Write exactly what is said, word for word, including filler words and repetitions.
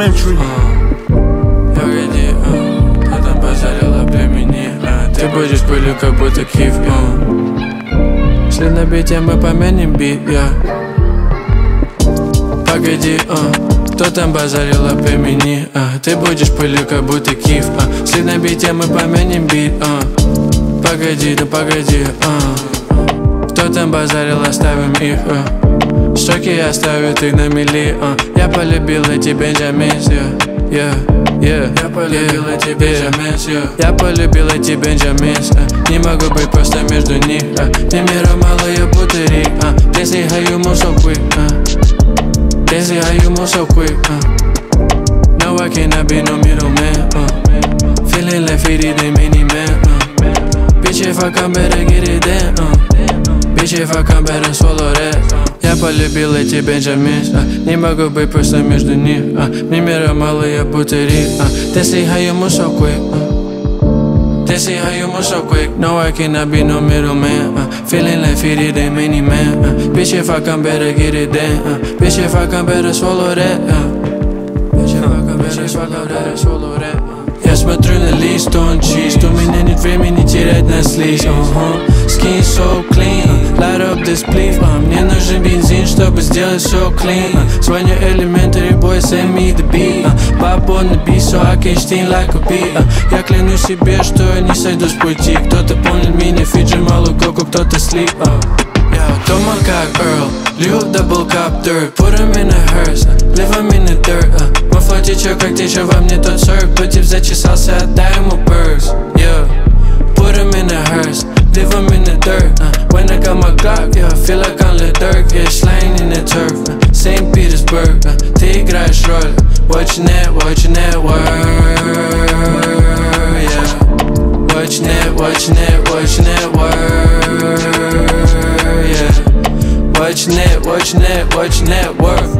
elementary. Погоди, кто там базарил племени? Ты будешь пылью, как будто keef. Шли на бите, мы помянем бит. Погоди, кто там базарил племени? Ты будешь пылью, как будто keef. Шли на бите, мы помянем бит. Погоди, да погоди, кто там базарил, оставим их. Строки оставят их на мели. Я полюбил эти Benjamin. Yeah, yeah, я полюбил эти Benjamin. Я полюбил эти Benjamin. Не могу быть просто между них. Мне мира мало, я будто рик. They say how you move so quick. They say how you move so quick. No, I cannot be no middleman. Feelin like Feelin, they many man. Bitch, if I come better get it then. Bitch, if I come better swallow that. Я полюбил эти Benjamins. Не могу быть просто между них. Мне мира мало, я будто рик. They say how you move so quick. They say how you move so quick. No, I cannot be no middleman. Feelin like Feelin, they many man. Bitch, if I come better get it then. Bitch, if I come better swallow that. Bitch, if I come better swallow that, swallow that. Я смотрю на лист, он чист. У меня нет времени терять на слизь. uh-huh. Skin so clean, uh, light up this spliff. uh, Мне нужен бензин, чтобы сделать все clean. uh, Звоню elementary boy, send me the beat. uh, Pop on the beat, so I can sting like a bee. uh, Я клянусь себе, что я не сойду с пути. Кто-то помнит меня, Фиджи, малу коку, кто-то слип. uh. Я дома как Earl, лью double cup dirt. Put him in a hearse, uh, leave him in the dirt. uh, Мой флот течет, как течет во мне тот сорок. Кто тип зачесался, отдай ему перс. Yeah, put him in a hearse, leave him in the dirt. uh, When I got my Glock, yeah, I feel like I'm Lil Durk. Yeah, slain in the turf, uh, Saint Petersburg. uh, Ты играешь роль, watching that, watching that word. Yeah, watching that, watching that, watching that word. Yeah, watching that, watching that, watching that word.